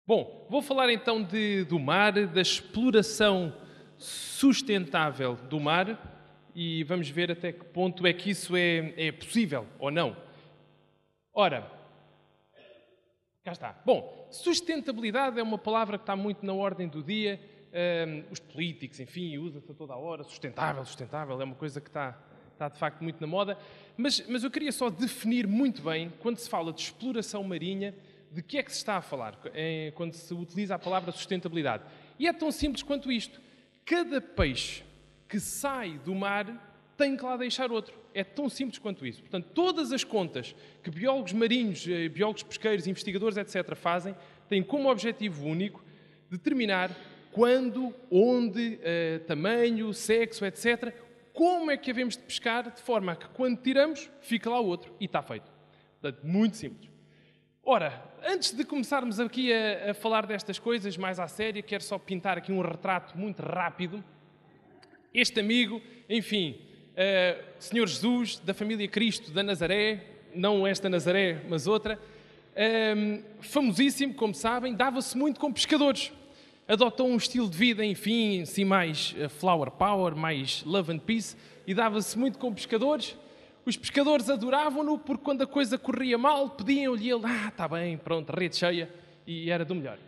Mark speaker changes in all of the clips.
Speaker 1: Bom, vou falar então do mar, da exploração sustentável do mar e vamos ver até que ponto é que isso é possível ou não. Ora, cá está. Bom, sustentabilidade é uma palavra que está muito na ordem do dia. Os políticos, enfim, usa-se a toda a hora. Sustentável, é uma coisa que está de facto muito na moda. Mas eu queria só definir muito bem, quando se fala de exploração marinha, de que é que se está a falar quando se utiliza a palavra sustentabilidade. E é tão simples quanto isto. Cada peixe que sai do mar tem que lá deixar outro. É tão simples quanto isso. Portanto, todas as contas que biólogos marinhos, biólogos pesqueiros, investigadores, etc., fazem, têm como objetivo único determinar quando, onde, tamanho, sexo, etc., como é que havemos de pescar de forma a que, quando tiramos, fica lá outro. E está feito. Portanto, muito simples. Ora, antes de começarmos aqui a falar destas coisas mais à séria, quero só pintar aqui um retrato muito rápido. Este amigo, enfim, Senhor Jesus, da família Cristo da Nazaré, não esta Nazaré, mas outra, famosíssimo, como sabem, dava-se muito com pescadores. Adotou um estilo de vida, enfim, assim mais flower power, mais love and peace, e dava-se muito com pescadores. Os pescadores adoravam-no porque quando a coisa corria mal, pediam-lhe ele, está bem, pronto, rede cheia, e era do melhor.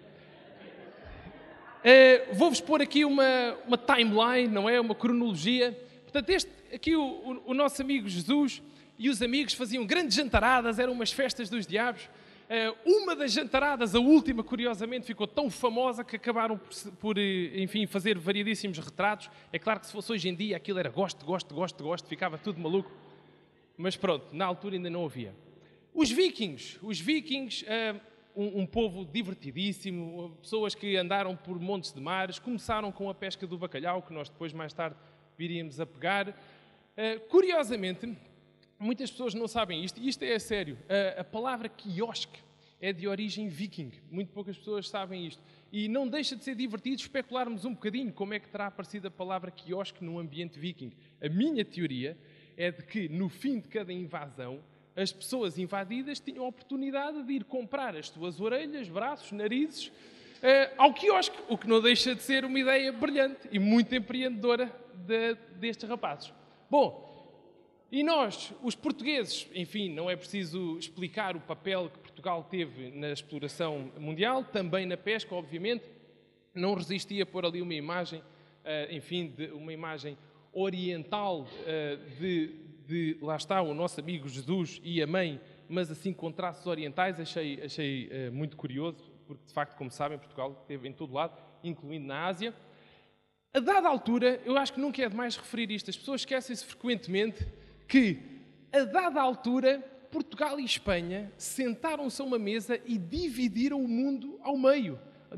Speaker 1: Vou-vos pôr aqui uma timeline, não é? Uma cronologia. Portanto, aqui o nosso amigo Jesus e os amigos faziam grandes jantaradas, eram umas festas dos diabos. Uma das jantaradas, a última, curiosamente, ficou tão famosa que acabaram por, enfim, fazer variadíssimos retratos. É claro que se fosse hoje em dia, aquilo era gosto, ficava tudo maluco. Mas pronto, na altura ainda não havia. Os vikings, um povo divertidíssimo, pessoas que andaram por montes de mares, começaram com a pesca do bacalhau, que nós depois, mais tarde, viríamos a pegar. Curiosamente, muitas pessoas não sabem isto, e isto é a sério, a palavra quiosque é de origem viking. Muito poucas pessoas sabem isto. E não deixa de ser divertido especularmos um bocadinho como é que terá aparecido a palavra quiosque num ambiente viking. A minha teoria é de que, no fim de cada invasão, as pessoas invadidas tinham a oportunidade de ir comprar as suas orelhas, braços, narizes, ao quiosque, o que não deixa de ser uma ideia brilhante e muito empreendedora destes rapazes. Bom, e nós, os portugueses, enfim, não é preciso explicar o papel que Portugal teve na exploração mundial, também na pesca, obviamente, não resistia a pôr ali uma imagem, enfim, uma imagem oriental lá está o nosso amigo Jesus e a mãe, mas assim com traços orientais, achei muito curioso, porque de facto, como sabem, Portugal esteve em todo lado, incluindo na Ásia. A dada altura, eu acho que nunca é demais referir isto, as pessoas esquecem-se frequentemente que, a dada altura, Portugal e Espanha sentaram-se a uma mesa e dividiram o mundo ao meio.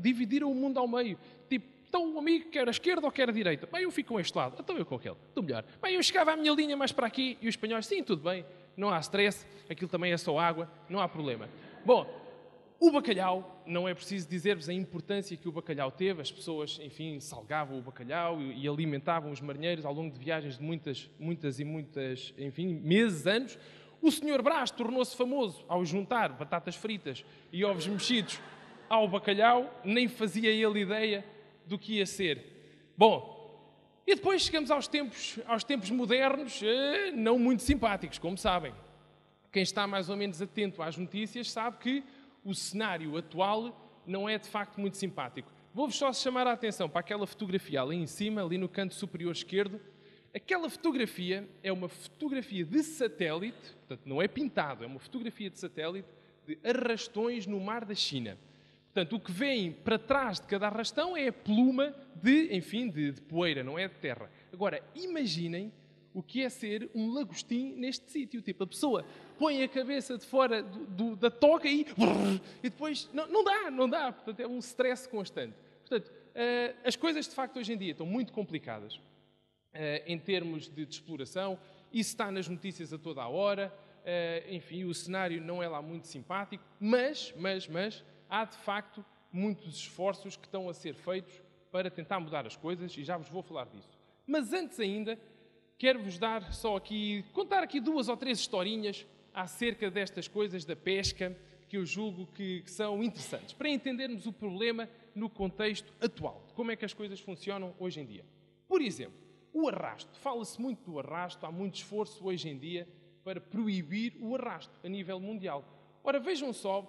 Speaker 1: Tipo, então o amigo quer a esquerda ou quer a direita? Bem, eu fico com este lado, então eu com aquele, do melhor. Bem, eu chegava à minha linha mais para aqui e os espanhóis, sim, tudo bem, não há stress, aquilo também é só água, não há problema. Bom, o bacalhau, não é preciso dizer-vos a importância que o bacalhau teve, as pessoas, enfim, salgavam o bacalhau e alimentavam os marinheiros ao longo de viagens de muitas, enfim, meses, anos. O Sr. Brás tornou-se famoso ao juntar batatas fritas e ovos mexidos ao bacalhau, nem fazia ele ideia do que ia ser. Bom, e depois chegamos aos tempos modernos, não muito simpáticos, como sabem. Quem está mais ou menos atento às notícias sabe que o cenário atual não é de facto muito simpático. Vou-vos só chamar a atenção para aquela fotografia ali em cima, ali no canto superior esquerdo. Aquela fotografia é uma fotografia de satélite, portanto não é pintado, é uma fotografia de satélite de arrastões no mar da China. Portanto, o que vem para trás de cada arrastão é a pluma de poeira, não é de terra. Agora, imaginem o que é ser um lagostim neste sítio. Tipo, a pessoa põe a cabeça de fora da toca e depois... Não dá. Portanto, é um stress constante. Portanto, as coisas, de facto, hoje em dia estão muito complicadas em termos de exploração. Isso está nas notícias a toda a hora. Enfim, o cenário não é lá muito simpático. Mas há, de facto, muitos esforços que estão a ser feitos para tentar mudar as coisas e já vos vou falar disso. Mas antes ainda, quero-vos contar aqui 2 ou 3 historinhas acerca destas coisas da pesca, que eu julgo que são interessantes para entendermos o problema no contexto atual, de como é que as coisas funcionam hoje em dia. Por exemplo, o arrasto. Fala-se muito do arrasto, há muito esforço hoje em dia para proibir o arrasto a nível mundial. Ora, vejam só,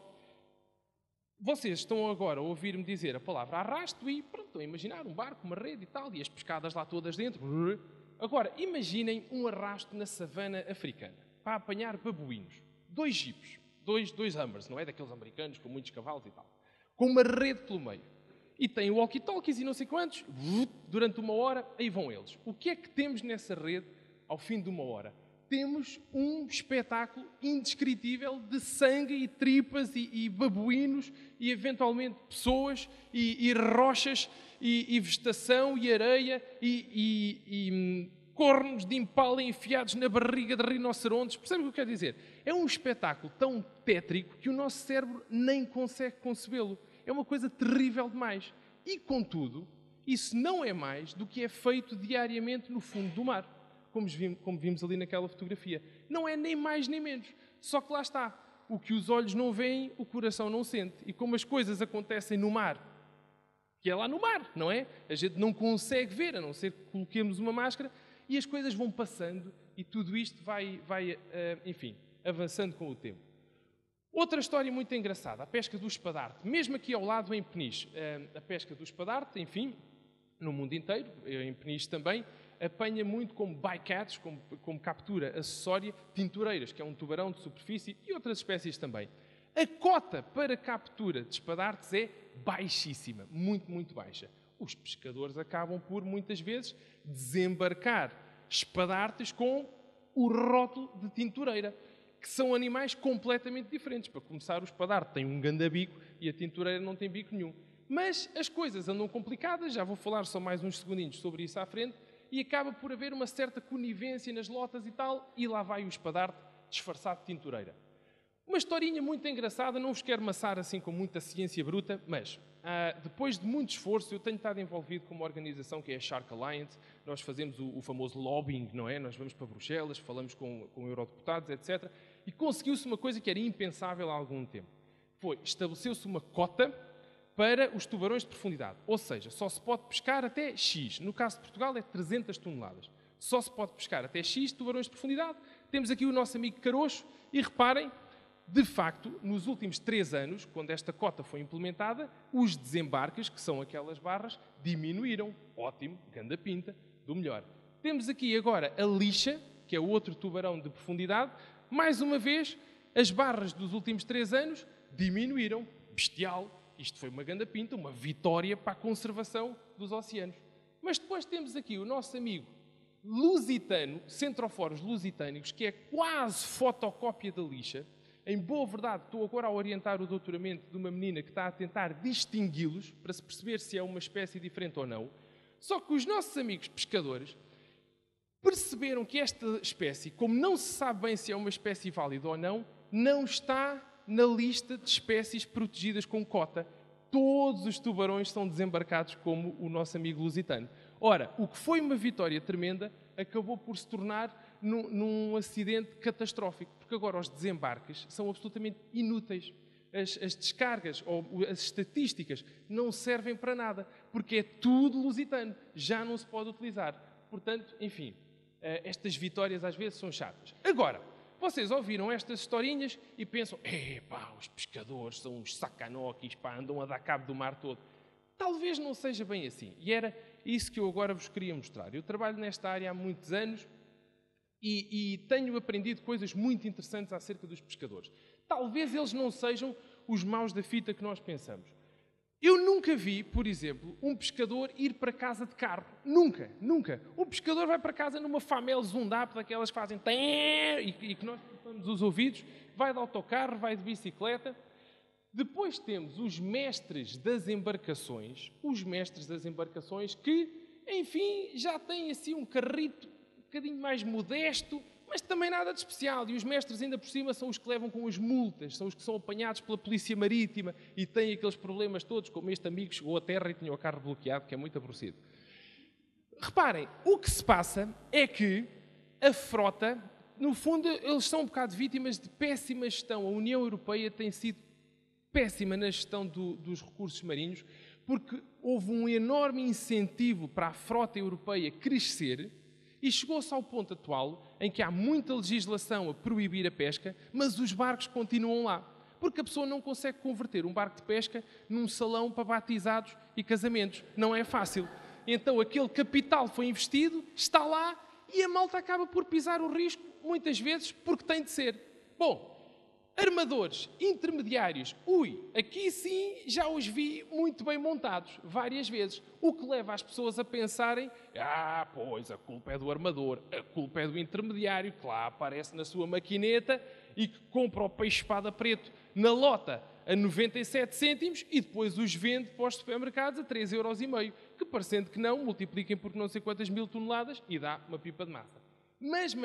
Speaker 1: vocês estão agora a ouvir-me dizer a palavra arrasto e pronto, estão a imaginar um barco, uma rede e tal, e as pescadas lá todas dentro. Agora, imaginem um arrasto na savana africana para apanhar babuínos. 2 jipes, dois Hummers, não é? Daqueles americanos com muitos cavalos e tal. Com uma rede pelo meio. E tem walkie-talkies e não sei quantos. Durante 1 hora, aí vão eles. O que é que temos nessa rede ao fim de 1 hora? Temos um espetáculo indescritível de sangue e tripas e babuínos e eventualmente pessoas e rochas e vegetação e areia e cornos de impala enfiados na barriga de rinocerontes. Percebe o que eu quero dizer? É um espetáculo tão tétrico que o nosso cérebro nem consegue concebê-lo. É uma coisa terrível demais. E, contudo, isso não é mais do que é feito diariamente no fundo do mar, como vimos ali naquela fotografia. Não é nem mais nem menos. Só que lá está. O que os olhos não veem, o coração não sente. E como as coisas acontecem no mar, que é lá no mar, não é? A gente não consegue ver, a não ser que coloquemos uma máscara, e as coisas vão passando e tudo isto vai enfim, avançando com o tempo. Outra história muito engraçada, a pesca do espadarte. Mesmo aqui ao lado em Peniche, a pesca do espadarte, enfim, no mundo inteiro, em Peniche também, apanha muito como bycatch, como captura acessória, tintureiras, que é um tubarão de superfície, e outras espécies também. A cota para captura de espadartes é baixíssima, muito, muito baixa. Os pescadores acabam por, muitas vezes, desembarcar espadartes com o rótulo de tintureira, que são animais completamente diferentes. Para começar, o espadarte tem um gandabico e a tintureira não tem bico nenhum. Mas as coisas andam complicadas, já vou falar só mais uns segundinhos sobre isso à frente, e acaba por haver uma certa conivência nas lotas e tal, e lá vai o espadarte disfarçado de tintureira. Uma historinha muito engraçada, não vos quero maçar assim com muita ciência bruta, mas depois de muito esforço, eu tenho estado envolvido com uma organização que é a Shark Alliance. Nós fazemos o famoso lobbying, não é? Nós vamos para Bruxelas, falamos com eurodeputados, etc. E conseguiu-se uma coisa que era impensável há algum tempo. Estabeleceu-se uma cota para os tubarões de profundidade. Ou seja, só se pode pescar até X. No caso de Portugal é 300 toneladas. Só se pode pescar até X tubarões de profundidade. Temos aqui o nosso amigo Caroxo e reparem, de facto, nos últimos 3 anos, quando esta cota foi implementada, os desembarques, que são aquelas barras, diminuíram. Ótimo, ganda pinta, do melhor. Temos aqui agora a lixa, que é o outro tubarão de profundidade. Mais uma vez, as barras dos últimos 3 anos diminuíram. Bestial. Isto foi uma ganda pinta, uma vitória para a conservação dos oceanos. Mas depois temos aqui o nosso amigo lusitano, centroforos lusitânicos, que é quase fotocópia da lixa. Em boa verdade, estou agora a orientar o doutoramento de uma menina que está a tentar distingui-los para se perceber se é uma espécie diferente ou não. Só que os nossos amigos pescadores perceberam que esta espécie, como não se sabe bem se é uma espécie válida ou não, não está na lista de espécies protegidas com cota. Todos os tubarões são desembarcados como o nosso amigo lusitano. Ora, o que foi uma vitória tremenda acabou por se tornar num acidente catastrófico, porque agora os desembarques são absolutamente inúteis. As descargas ou as estatísticas não servem para nada, porque é tudo lusitano, já não se pode utilizar. Portanto, enfim, estas vitórias às vezes são chatas. Agora, vocês ouviram estas historinhas e pensam, os pescadores são uns sacanóquis, andam a dar cabo do mar todo. Talvez não seja bem assim. E era isso que eu agora vos queria mostrar. Eu trabalho nesta área há muitos anos e tenho aprendido coisas muito interessantes acerca dos pescadores. Talvez eles não sejam os maus da fita que nós pensamos. Eu nunca vi, por exemplo, um pescador ir para casa de carro. Nunca, nunca. Um pescador vai para casa numa Famel Zundap, daquelas que fazem e que nós tapamos os ouvidos, vai de autocarro, vai de bicicleta. Depois temos os mestres das embarcações que, enfim, já têm assim um carrito um bocadinho mais modesto, mas também nada de especial. E os mestres, ainda por cima, são os que levam com as multas, são os que são apanhados pela polícia marítima e têm aqueles problemas todos, como este amigo chegou à terra e tinha o carro bloqueado, que é muito aborrecido. Reparem, o que se passa é que a frota, no fundo, eles são um bocado vítimas de péssima gestão. A União Europeia tem sido péssima na gestão dos recursos marinhos, porque houve um enorme incentivo para a frota europeia crescer e chegou-se ao ponto atual em que há muita legislação a proibir a pesca, mas os barcos continuam lá. Porque a pessoa não consegue converter um barco de pesca num salão para batizados e casamentos. Não é fácil. Então aquele capital foi investido, está lá e a malta acaba por pisar o risco, muitas vezes porque tem de ser. Bom, armadores intermediários, aqui sim já os vi muito bem montados, várias vezes. O que leva as pessoas a pensarem, pois a culpa é do armador, a culpa é do intermediário, que lá aparece na sua maquineta e que compra o peixe-espada preto na lota a 97 cêntimos e depois os vende para os supermercados a 3,5€, que parecendo que não, multipliquem por não sei quantas mil toneladas e dá uma pipa de massa. Mas,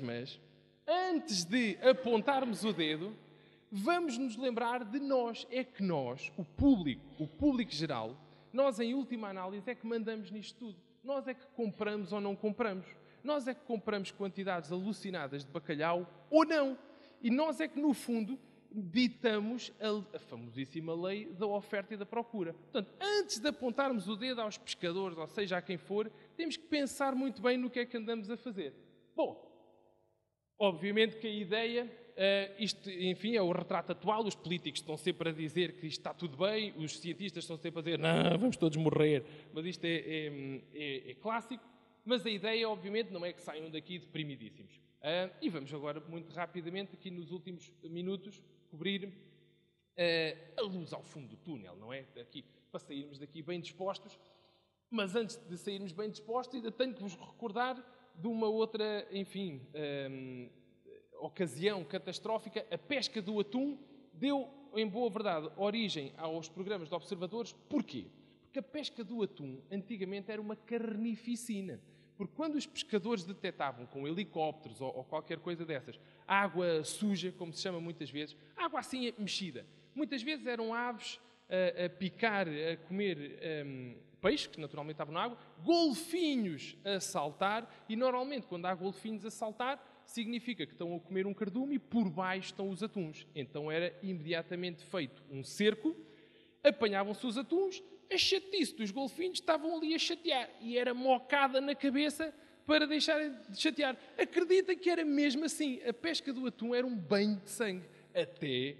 Speaker 1: antes de apontarmos o dedo, vamos nos lembrar de nós. É que nós, o público geral, nós em última análise é que mandamos nisto tudo. Nós é que compramos ou não compramos. Nós é que compramos quantidades alucinadas de bacalhau ou não. E nós é que, no fundo, ditamos a famosíssima lei da oferta e da procura. Portanto, antes de apontarmos o dedo aos pescadores, ou seja, a quem for, temos que pensar muito bem no que é que andamos a fazer. Bom, obviamente que a ideia, isto, enfim, é o retrato atual, os políticos estão sempre a dizer que isto está tudo bem, os cientistas estão sempre a dizer, não, vamos todos morrer, mas isto é clássico, mas a ideia, obviamente, não é que saiam daqui deprimidíssimos. E vamos agora, muito rapidamente, aqui nos últimos minutos, cobrir a luz ao fundo do túnel, não é? Aqui, para sairmos daqui bem dispostos, mas antes de sairmos bem dispostos, ainda tenho que vos recordar de uma outra, enfim, ocasião catastrófica. A pesca do atum deu, em boa verdade, origem aos programas de observadores. Porquê? Porque a pesca do atum, antigamente, era uma carnificina. Porque quando os pescadores detectavam com helicópteros ou qualquer coisa dessas, água suja, como se chama muitas vezes, água assim mexida, muitas vezes eram aves a picar, a comer peixe, que naturalmente estavam na água, golfinhos a saltar, e normalmente quando há golfinhos a saltar, significa que estão a comer um cardume e por baixo estão os atuns. Então era imediatamente feito um cerco, apanhavam-se os atuns, a chatice dos golfinhos estavam ali a chatear e era mocada na cabeça para deixarem de chatear. Acredita que era mesmo assim. A pesca do atum era um banho de sangue. Até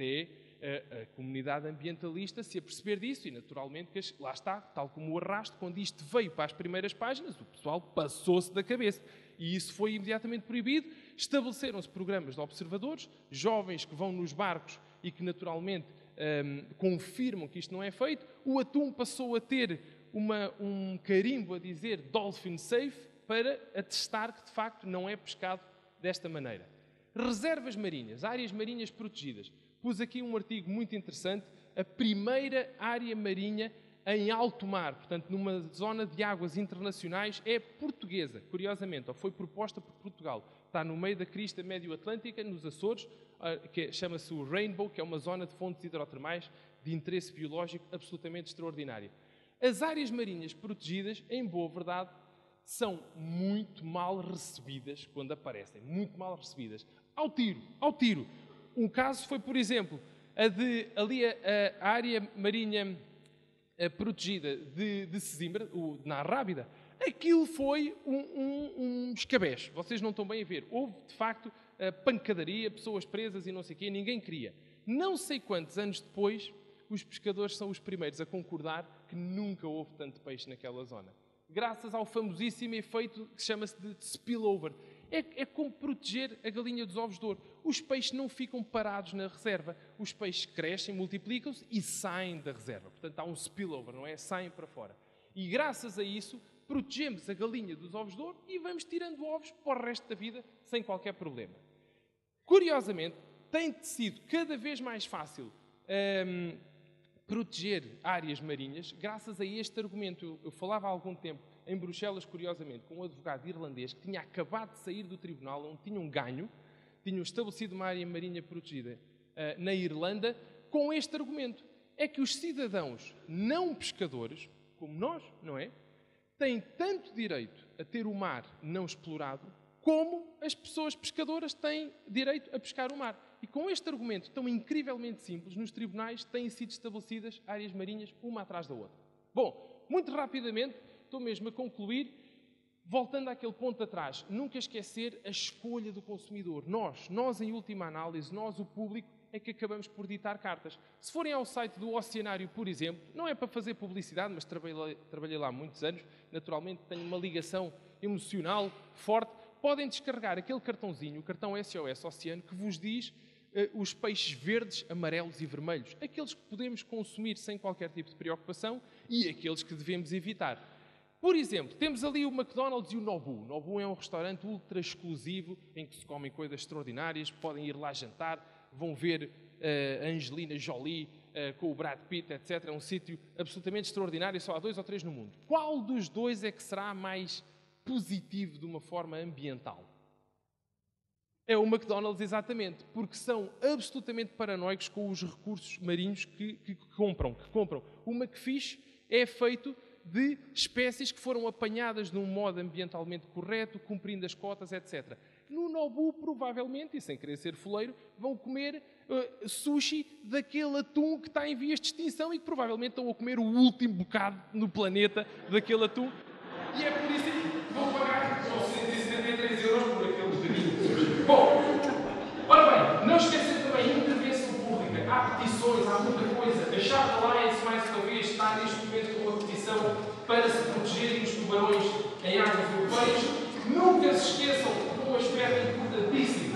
Speaker 1: a comunidade ambientalista se aperceber disso e, naturalmente, que lá está, tal como o arrasto, quando isto veio para as primeiras páginas, o pessoal passou-se da cabeça. E isso foi imediatamente proibido. Estabeleceram-se programas de observadores, jovens que vão nos barcos e que, naturalmente, confirmam que isto não é feito. O atum passou a ter um carimbo a dizer Dolphin Safe para atestar que, de facto, não é pescado desta maneira. Reservas marinhas, áreas marinhas protegidas. Pus aqui um artigo muito interessante, a primeira área marinha em alto mar, portanto, numa zona de águas internacionais, é portuguesa, curiosamente, ou foi proposta por Portugal. Está no meio da crista médio-atlântica, nos Açores, que chama-se o Rainbow, que é uma zona de fontes hidrotermais de interesse biológico absolutamente extraordinária. As áreas marinhas protegidas, em boa verdade, são muito mal recebidas quando aparecem, muito mal recebidas. Ao tiro. Um caso foi, por exemplo, a área marinha protegida de Sesimbra, na Arrábida. Aquilo foi um escabeche. Vocês não estão bem a ver. Houve, de facto, pancadaria, pessoas presas e não sei o quê. Ninguém queria. Não sei quantos anos depois, os pescadores são os primeiros a concordar que nunca houve tanto peixe naquela zona. Graças ao famosíssimo efeito que chama-se de spillover. É como proteger a galinha dos ovos de ouro. Os peixes não ficam parados na reserva. Os peixes crescem, multiplicam-se e saem da reserva. Portanto, há um spillover, não é? Saem para fora. E graças a isso, protegemos a galinha dos ovos de ouro e vamos tirando ovos para o resto da vida sem qualquer problema. Curiosamente, tem sido cada vez mais fácil proteger áreas marinhas graças a este argumento. Eu falava há algum tempo em Bruxelas, curiosamente, com um advogado irlandês que tinha acabado de sair do tribunal, onde tinham ganho, tinham estabelecido uma área marinha protegida na Irlanda, com este argumento. É que os cidadãos não pescadores, como nós, não é? Têm tanto direito a ter o mar não explorado, como as pessoas pescadoras têm direito a pescar o mar. E com este argumento tão incrivelmente simples, nos tribunais têm sido estabelecidas áreas marinhas uma atrás da outra. Bom, muito rapidamente, estou mesmo a concluir, voltando àquele ponto atrás, nunca esquecer a escolha do consumidor. Nós em última análise, nós, o público, é que acabamos por ditar cartas. Se forem ao site do Oceanário, por exemplo, não é para fazer publicidade, mas trabalhei lá há muitos anos, naturalmente tenho uma ligação emocional forte, podem descarregar aquele cartãozinho, o cartão SOS Oceano, que vos diz os peixes verdes, amarelos e vermelhos, aqueles que podemos consumir sem qualquer tipo de preocupação e aqueles que devemos evitar. Por exemplo, temos ali o McDonald's e o Nobu. O Nobu é um restaurante ultra exclusivo em que se comem coisas extraordinárias, podem ir lá jantar, vão ver a Angelina Jolie com o Brad Pitt, etc. É um sítio absolutamente extraordinário, só há 2 ou 3 no mundo. Qual dos dois é que será mais positivo de uma forma ambiental? É o McDonald's, exatamente, porque são absolutamente paranoicos com os recursos marinhos que compram. O McFish é feito de espécies que foram apanhadas de um modo ambientalmente correto, cumprindo as cotas, etc. No Nobu, provavelmente, e sem querer ser foleiro, vão comer sushi daquele atum que está em vias de extinção e que provavelmente estão a comer o último bocado no planeta daquele atum. E é por isso que vão pagar só 173 € por aquele bocadinho de sushi. Bom, ora bem, não esquecer também a intervenção pública. Há petições, há muita coisa. A Shark Alliance, mais uma vez, está neste momento com uma petição para se protegerem os tubarões em águas europeias. Nunca se esqueçam de um aspecto importantíssimo.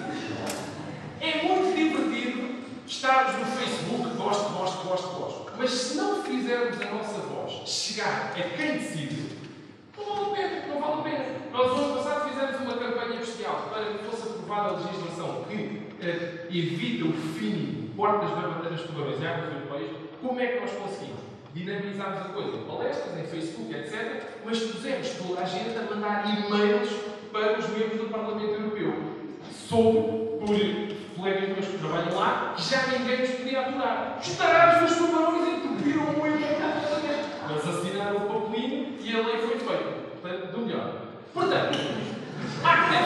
Speaker 1: É muito divertido estarmos no Facebook, gosto. Mas se não fizermos a nossa voz chegar a quem decide, não vale a pena. Nós, no ano passado, fizemos uma campanha bestial para que fosse aprovada a legislação que evita o fim de portas barbatanas de tubarões em águas europeias. Como é que nós conseguimos? Dinamizámos a coisa em palestras, em Facebook, etc., mas pusemos toda a gente a mandar e-mails para os membros do Parlamento Europeu. Soube, por colegas meus que trabalham lá, que já ninguém nos podia aturar. Os tarados dos tubarões entupiram o e-mail completamente. Eles assinaram o papelinho e a lei foi feita. Portanto, do melhor. Portanto, há que ter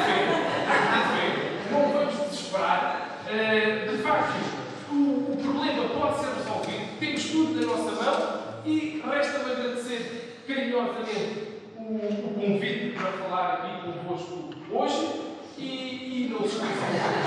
Speaker 1: fé. Não vamos desesperar. De facto, o problema pode ser resolvido. Temos tudo na nossa mão e resta-me agradecer carinhosamente o convite para falar aqui convosco hoje e não se esqueçam.